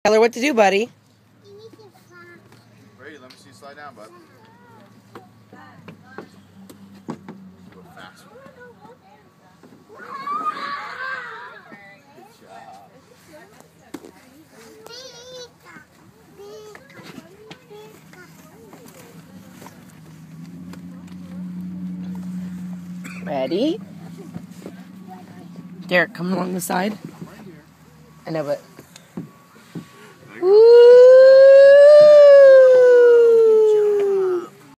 Tyler, what to do, buddy? Ready? Let me see you slide down, bud. Do it fast. Good job. Ready? Derek, come along the side. I'm right here. I know, but... There you go. Woo!